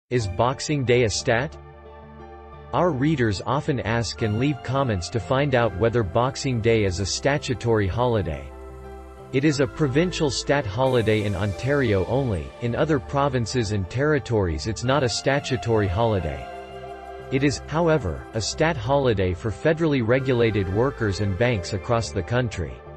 Is Boxing Day a stat? Our readers often ask and leave comments to find out whether Boxing Day is a statutory holiday. It is a provincial stat holiday in Ontario only. In other provinces and territories it's not a statutory holiday. It is, however, a stat holiday for federally regulated workers and banks across the country.